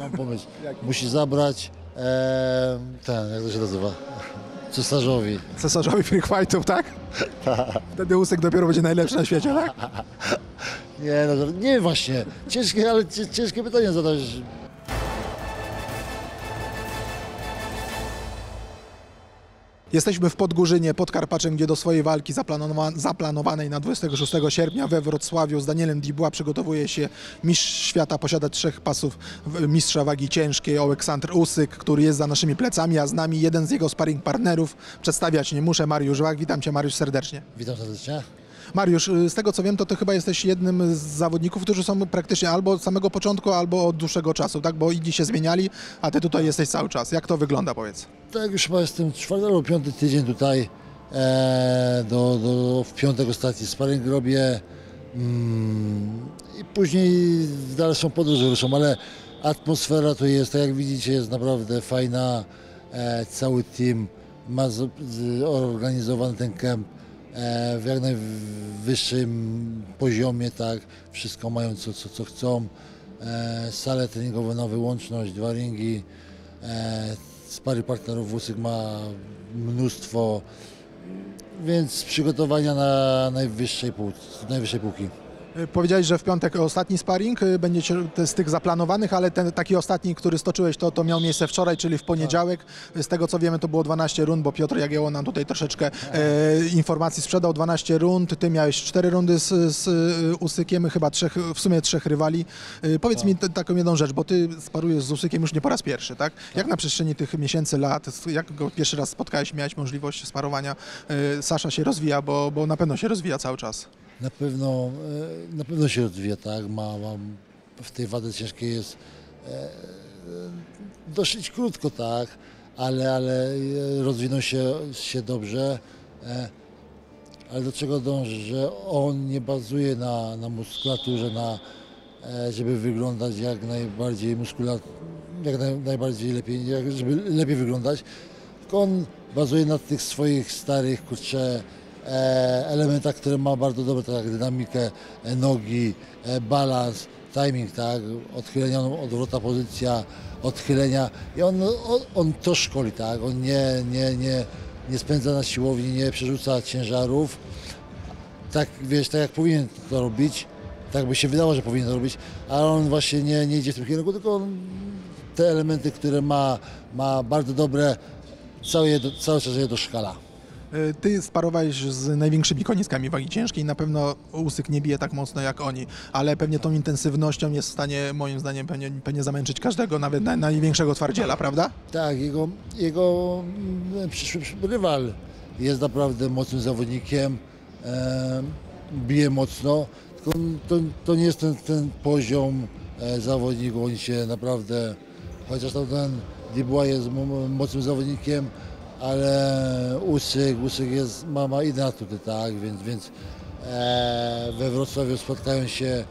mam pomysł. Musi zabrać ten, jak to się nazywa? Cesarzowi. Cesarzowi freak fightów, tak? Wtedy Usyk dopiero będzie najlepszy na świecie, tak? Nie, no, nie właśnie. Ciężkie, ale ciężkie pytanie zadać. Jesteśmy w Podgórzynie, pod Karpaczem, gdzie do swojej walki zaplanowanej na 26 sierpnia we Wrocławiu z Danielem Dubois przygotowuje się mistrz świata, posiada 3 pasów mistrza wagi ciężkiej, Oleksandr Usyk, który jest za naszymi plecami, a z nami jeden z jego sparring partnerów. Przedstawiać nie muszę, Mariusz Wach. Witam Cię, Mariusz, serdecznie. Witam serdecznie. Mariusz, z tego co wiem, to Ty chyba jesteś jednym z zawodników, którzy są praktycznie albo od samego początku, albo od dłuższego czasu, tak? Bo inni się zmieniali, a Ty tutaj jesteś cały czas. Jak to wygląda, powiedz? Tak, już chyba jestem 4. albo 5. tydzień tutaj. W piątek ostatni sparring robię. I później w dalszą podróż ruszam, ale atmosfera tu jest, tak jak widzicie, jest naprawdę fajna. Cały team ma zorganizowany ten kemp w jak najwyższym poziomie, tak, wszystko mają co chcą, salę treningową na wyłączność, 2 ringi, sparring partnerów Usyk ma mnóstwo, więc przygotowania na najwyższej półki. Powiedziałeś, że w piątek ostatni sparring będzie z tych zaplanowanych, ale ten taki ostatni, który stoczyłeś, to miał miejsce wczoraj, czyli w poniedziałek. Z tego co wiemy, to było 12 rund, bo Piotr Jagiełło nam tutaj troszeczkę informacji sprzedał. 12 rund, ty miałeś 4 rundy z Usykiem, chyba w sumie 3 rywali. Powiedz mi taką jedną rzecz, bo ty sparujesz z Usykiem już nie po raz pierwszy, tak? Jak na przestrzeni tych miesięcy, lat, jak go pierwszy raz spotkałeś, miałeś możliwość sparowania? Sasza się rozwija, bo na pewno się rozwija cały czas. Na pewno się rozwija, tak, w tej wadze ciężkiej jest dosyć krótko, tak, ale rozwinął się dobrze, ale do czego dąży, że on nie bazuje na muskulaturze, żeby wyglądać jak najbardziej najbardziej lepiej, żeby lepiej wyglądać, tylko on bazuje na tych swoich starych, elementach, które ma bardzo dobre, tak jak dynamikę nie, balans, timing, tak, odchylenia, odwrotna pozycja, odchylenia i on to szkoli, tak, on nie spędza na siłowni, nie przerzuca ciężarów, tak wiesz, tak jak powinien to robić, tak by się wydało, że powinien to robić, ale on właśnie nie idzie w tym kierunku, tylko te elementy, które ma bardzo dobre, cały czas je doszkala. Ty sparowałeś z największymi koniskami wagi ciężkiej, na pewno Usyk nie bije tak mocno jak oni, ale pewnie tą intensywnością jest w stanie, moim zdaniem, pewnie zamęczyć każdego, nawet największego twardziela, prawda? Tak, jego przyszły rywal jest naprawdę mocnym zawodnikiem, bije mocno, tylko to nie jest ten poziom zawodników, oni się naprawdę, chociaż tam ten Dubois jest mocnym zawodnikiem, ale Usyk ma inne atuty, tak, więc we Wrocławiu spotkają się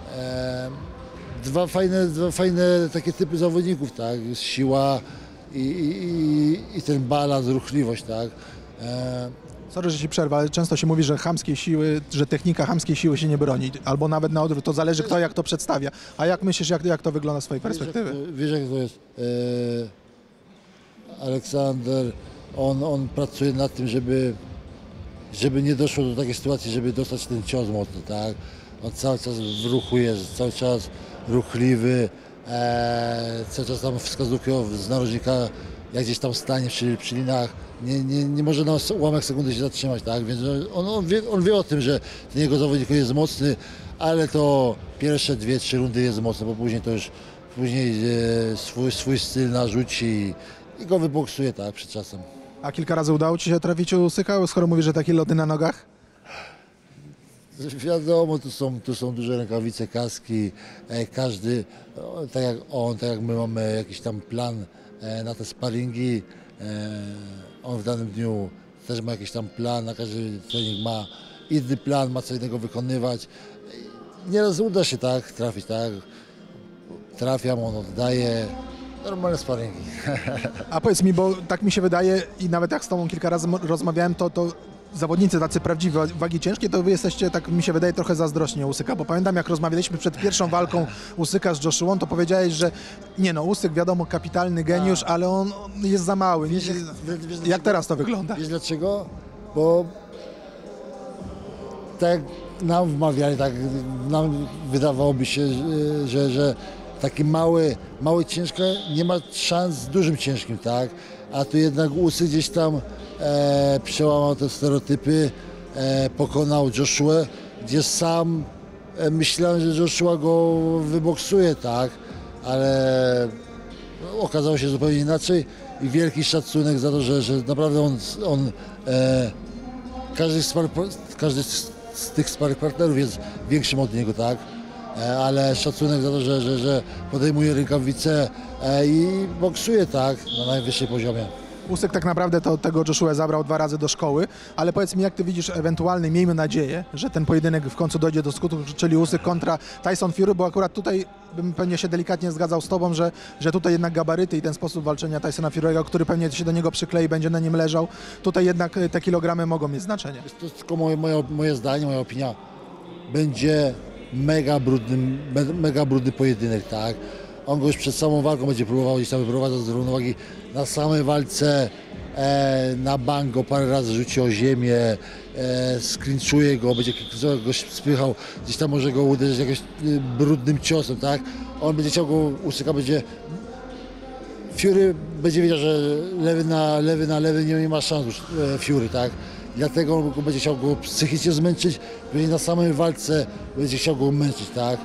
dwa fajne takie typy zawodników, tak, siła i ten balans, ruchliwość, tak. Sorry, że ci przerwę, ale często się mówi, że technika chamskiej siły się nie broni, albo nawet na odwrót, to zależy kto jak to przedstawia. A jak myślisz, jak to wygląda z twojej perspektywy? Wiesz jak to jest, Aleksander, on pracuje nad tym, żeby nie doszło do takiej sytuacji, żeby dostać ten cios mocny, tak? On cały czas w ruchu jest, cały czas ruchliwy, cały czas tam wskazówki z narożnika, jak gdzieś tam stanie przy linach, nie może na ułamek sekundy się zatrzymać, tak? Więc on wie o tym, że ten jego zawodnik jest mocny, ale to pierwsze 2-3 rundy jest mocne, bo później swój styl narzuci i go wyboksuje, tak, przed czasem. A kilka razy udało ci się trafić Usyka, skoro mówisz, że takie loty na nogach? Wiadomo, tu są duże rękawice, kaski, każdy, tak jak my mamy jakiś tam plan na te sparingi, on w danym dniu też ma jakiś tam plan, na każdy trening ma inny plan, ma co innego wykonywać. Nieraz uda się tak trafić, tak, trafiam, on oddaje. Normalne sparingi. A powiedz mi, bo tak mi się wydaje i nawet jak z tobą kilka razy rozmawiałem, to zawodnicy tacy prawdziwi wagi ciężkie, to wy jesteście, tak mi się wydaje, trochę zazdrośni o Usyka, bo pamiętam, jak rozmawialiśmy przed pierwszą walką Usyka z Joshuą, to powiedziałeś, że nie no, Usyk wiadomo, kapitalny geniusz, ale on jest za mały. Jak teraz to wygląda? Wiesz dlaczego? Bo tak nam wmawiali, tak nam wydawałoby się, że taki mały ciężko nie ma szans z dużym ciężkim, tak? A tu jednak Usyk gdzieś tam przełamał te stereotypy, pokonał Joshuę, gdzie sam myślałem, że Joshua go wyboksuje, tak? Ale okazało się zupełnie inaczej i wielki szacunek za to, że naprawdę on każdy z tych partnerów jest większym od niego, tak? Ale szacunek za to, że podejmuje rękawice i boksuje, tak? Na najwyższym poziomie. Usyk tak naprawdę to tego Joshua zabrał 2 razy do szkoły, ale powiedz mi, jak ty widzisz ewentualny, miejmy nadzieję, że ten pojedynek w końcu dojdzie do skutku, czyli Usyk kontra Tyson Fury, bo akurat tutaj bym pewnie się delikatnie zgadzał z tobą, że tutaj jednak gabaryty i ten sposób walczenia Tysona Fury'ego, który pewnie się do niego przyklei, będzie na nim leżał, tutaj jednak te kilogramy mogą mieć znaczenie. To jest tylko moje zdanie, moja opinia. Będzie mega brudny pojedynek, tak? On go już przed samą walką będzie próbował gdzieś tam wyprowadzać z równowagi. Na samej walce na bank go parę razy rzuci o ziemię, sklinczuje go, będzie go spychał, gdzieś tam może go uderzyć jakimś brudnym ciosem, tak? On będzie chciał go, Usyka będzie... Fury będzie wiedział, że lewy na lewy nie ma szans już Fury, tak? Dlatego on będzie chciał go psychicznie zmęczyć, będzie na samej walce będzie chciał go męczyć, tak?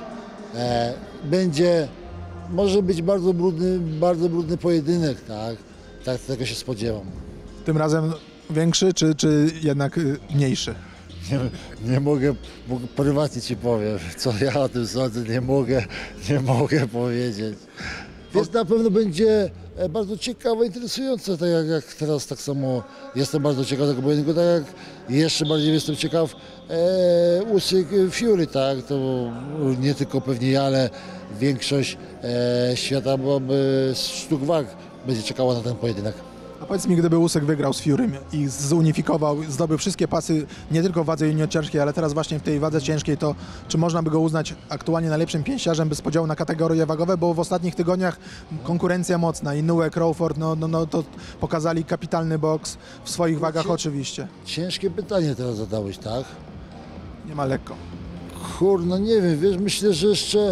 Może być bardzo brudny pojedynek, tak? Tak tego się spodziewam. Tym razem większy, czy jednak mniejszy? Nie mogę, prywatnie ci powiem, co ja o tym sądzę, nie mogę powiedzieć. Więc na pewno będzie bardzo ciekawe, interesujące, tak jak teraz tak samo jestem bardzo ciekaw tego pojedynku, tak jak jeszcze bardziej jestem ciekaw Usyk Fury, tak? To nie tylko pewnie ja, ale większość świata byłaby sztuk walk będzie czekała na ten pojedynek. A powiedz mi, gdyby Usyk wygrał z Furym i zunifikował, zdobył wszystkie pasy, nie tylko w wadze junior ciężkiej, ale teraz właśnie w tej wadze ciężkiej, to czy można by go uznać aktualnie najlepszym pięściarzem bez podziału na kategorie wagowe, bo w ostatnich tygodniach konkurencja mocna, Inoue, Crawford, no to pokazali kapitalny boks w swoich wagach oczywiście. Ciężkie pytanie teraz zadałeś, tak? Nie ma lekko. No nie wiem, wiesz, myślę, że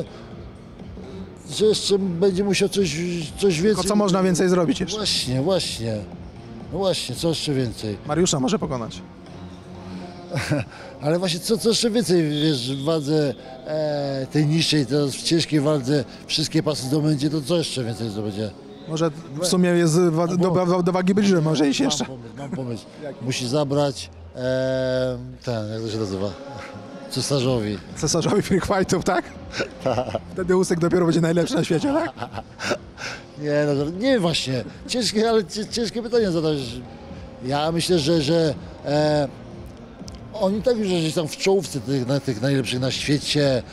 jeszcze będzie musiał coś więcej. Tylko co można więcej zrobić jeszcze? Właśnie. No właśnie, co jeszcze więcej? Mariusza może pokonać. Ale właśnie co jeszcze więcej, wiesz, w wadze tej niższej, teraz w ciężkiej wadze wszystkie pasy zdobędzie, to co jeszcze więcej zdobędzie? Może w sumie jest do wagi bliżej, może iść jeszcze. Mam pomysł. Musi zabrać jak to się nazywa? Cesarzowi. Cesarzowi freak fightów, tak? Wtedy Usyk dopiero będzie najlepszy na świecie, tak? Nie właśnie. Ciężkie pytanie zadać. Ja myślę, że oni tak już gdzieś tam w czołówce tych najlepszych na świecie,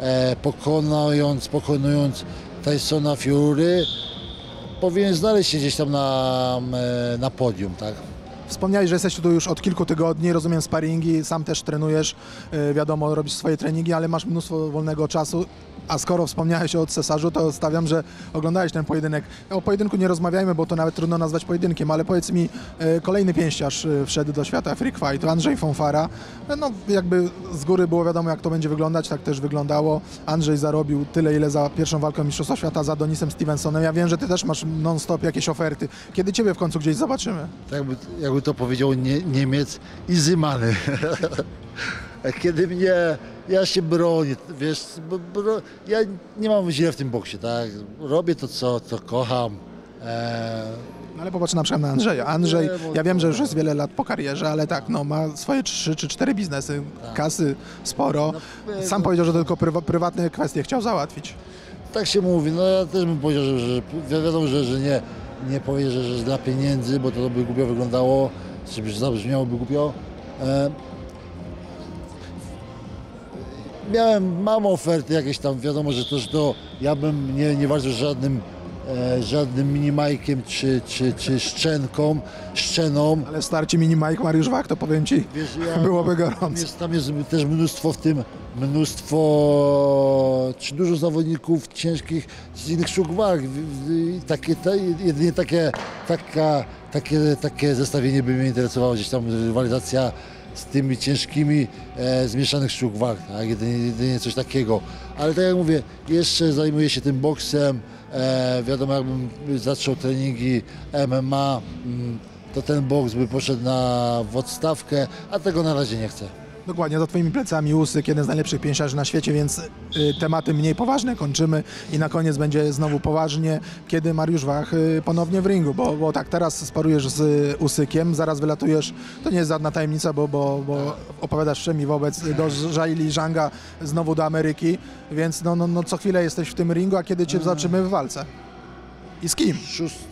pokonując Tysona Fury, powinien znaleźć się gdzieś tam na podium, tak? Wspomniałeś, że jesteś tu już od kilku tygodni, rozumiem sparingi, sam też trenujesz, wiadomo, robisz swoje treningi, ale masz mnóstwo wolnego czasu. A skoro wspomniałeś o Cesarzu, to stawiam, że oglądałeś ten pojedynek. O pojedynku nie rozmawiajmy, bo to nawet trudno nazwać pojedynkiem, ale powiedz mi, kolejny pięściarz wszedł do świata freak fightu, Andrzej Fonfara. No jakby z góry było wiadomo, jak to będzie wyglądać, tak też wyglądało. Andrzej zarobił tyle, ile za pierwszą walkę Mistrzostwa Świata z Adonisem Stevensonem. Ja wiem, że ty też masz non-stop jakieś oferty. Kiedy ciebie w końcu gdzieś zobaczymy? Tak jakby to powiedział Niemiec, izymany. Kiedy ja się bronię, wiesz, ja nie mam źle w tym boksie, tak? Robię to, co kocham. No ale popatrz na przykład na Andrzeja. Andrzej, ja wiem, że już jest wiele lat po karierze, ale tak, no ma swoje 3 czy 4 biznesy, kasy sporo. Sam powiedział, że tylko prywatne kwestie chciał załatwić. Tak się mówi, no ja też bym powiedział, że wiadomo, że nie powie, że dla pieniędzy, bo to by głupio wyglądało, czy zabrzmiałoby głupio. Mam oferty jakieś tam, wiadomo, że to ja bym nie walczył z żadnym żadnym minimajkiem czy szczeną. Ale w starcie mini Mike Mariusz Wach, to powiem Ci, Wiesz, byłoby gorąco. tam jest też mnóstwo w tym, czy dużo zawodników ciężkich z innych sztuk walk. Jedynie takie zestawienie by mnie interesowało, gdzieś tam rywalizacja z tymi ciężkimi zmieszanych sztuk walk, tak? Jedynie coś takiego. Ale tak jak mówię, jeszcze zajmuję się tym boksem. Wiadomo, jakbym zaczął treningi MMA, to ten boks by poszedł w odstawkę, a tego na razie nie chcę. Dokładnie, za Twoimi plecami Usyk, jeden z najlepszych pięściarzy na świecie, więc tematy mniej poważne kończymy i na koniec będzie znowu poważnie, kiedy Mariusz Wach ponownie w ringu, bo tak, teraz sparujesz z Usykiem, zaraz wylatujesz, to nie jest żadna tajemnica, bo opowiadasz wszemi do Zhaili Zhanga znowu do Ameryki, więc no co chwilę jesteś w tym ringu, a kiedy Cię zobaczymy w walce? I z kim?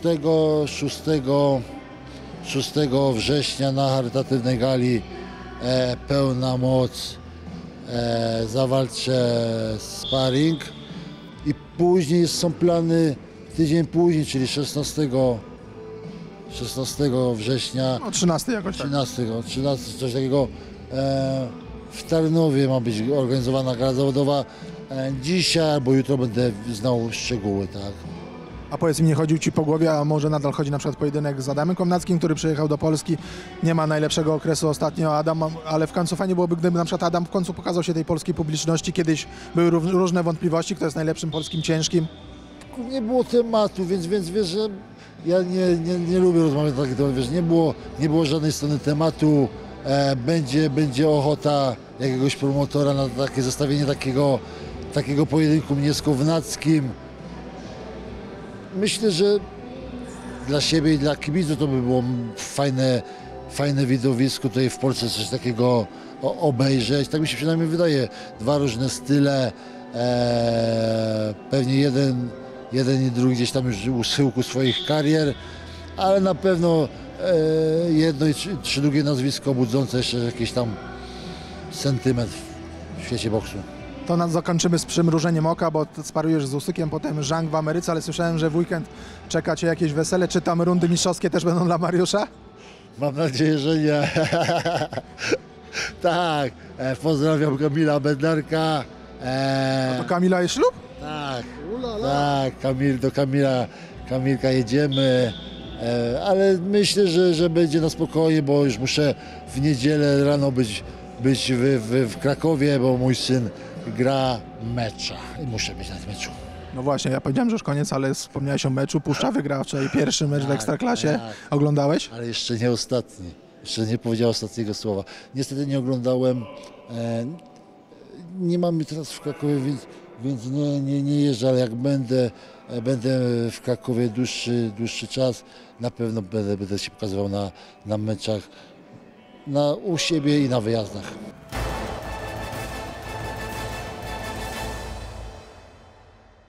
6 września na charytatywnej gali Pełna Moc zawalczę sparring i później są plany tydzień później, czyli 16 września, No 13 jakoś tak. 13 coś takiego, w Tarnowie ma być organizowana gala zawodowa. Dzisiaj albo jutro będę znał szczegóły, tak. A powiedz mi, nie chodził Ci po głowie, a może nadal chodzi na przykład pojedynek z Adamem Komnackim, który przyjechał do Polski, nie ma najlepszego okresu ostatnio Adam, ale w końcu fajnie byłoby, gdyby na przykład Adam w końcu pokazał się tej polskiej publiczności. Kiedyś były różne wątpliwości, kto jest najlepszym polskim ciężkim. Nie było tematu, więc wiesz, że ja nie lubię rozmawiać na takie tematy, wiesz, nie było żadnej strony tematu, będzie ochota jakiegoś promotora na takie zestawienie takiego pojedynku mnie z Kownackim. Myślę, że dla siebie i dla kibiców to by było fajne widowisko tutaj w Polsce, coś takiego obejrzeć. Tak mi się przynajmniej wydaje. Dwa różne style, pewnie jeden i drugi gdzieś tam już u schyłku swoich karier, ale na pewno jedno czy drugie nazwisko budzące jeszcze jakiś tam sentyment w świecie boksu. To zakończymy z przymrużeniem oka, bo sparujesz z Usykiem, potem Zhang w Ameryce, ale słyszałem, że w weekend czeka Cię jakieś wesele. Czy tam rundy mistrzowskie też będą dla Mariusza? Mam nadzieję, że nie. Tak, pozdrawiam Kamila Bednarka. To Kamila jest ślub? Tak, tak, do Kamilka jedziemy, ale myślę, że będzie na spokojnie, bo już muszę w niedzielę rano być w Krakowie, bo mój syn gra mecza i muszę być na tym meczu. No właśnie, ja powiedziałem, że już koniec, ale wspomniałeś o meczu. Puszcza wygrała wczoraj pierwszy mecz w Ekstraklasie. Tak. Oglądałeś? Ale jeszcze nie ostatni. Jeszcze nie powiedział ostatniego słowa. Niestety nie oglądałem. Nie mamy teraz w Krakowie, więc nie jeżdżę, ale jak będę w Krakowie dłuższy czas, na pewno będę się pokazywał na meczach u siebie i na wyjazdach.